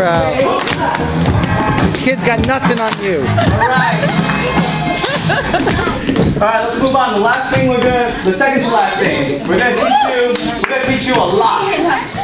crowd. These kids got nothing on you. Alright, let's move on. The last thing the second to last thing, we're gonna teach you a lot.